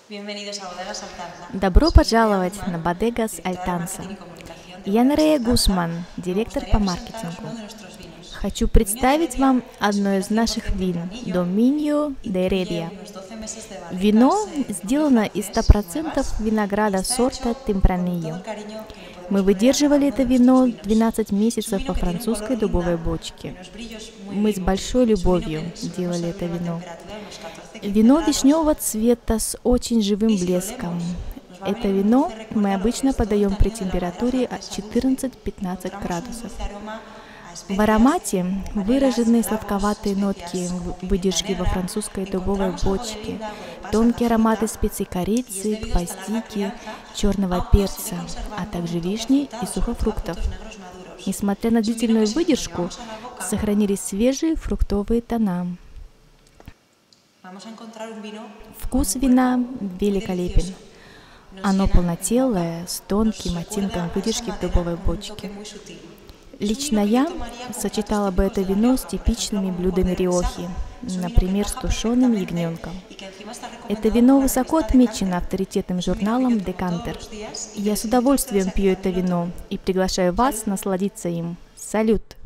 Добро пожаловать на Bodegas Altanza. Я Нерея Гусман, директор по маркетингу. Хочу представить вам одно из наших вин – Dominio de Heredia. Вино сделано из 100% винограда сорта Tempranillo. Мы выдерживали это вино 12 месяцев во французской дубовой бочке. Мы с большой любовью делали это вино. Вино вишневого цвета с очень живым блеском. Это вино мы обычно подаем при температуре от 14-15 градусов. В аромате выраженные сладковатые нотки выдержки во французской дубовой бочке, тонкие ароматы специй корицы, гвоздики, черного перца, а также вишни и сухофруктов. Несмотря на длительную выдержку, сохранились свежие фруктовые тона. Вкус вина великолепен. Оно полнотелое, с тонким оттенком выдержки в дубовой бочке. Лично я сочетала бы это вино с типичными блюдами Риохи, например, с тушеным ягненком. Это вино высоко отмечено авторитетным журналом Decanter. Я с удовольствием пью это вино и приглашаю вас насладиться им. Салют!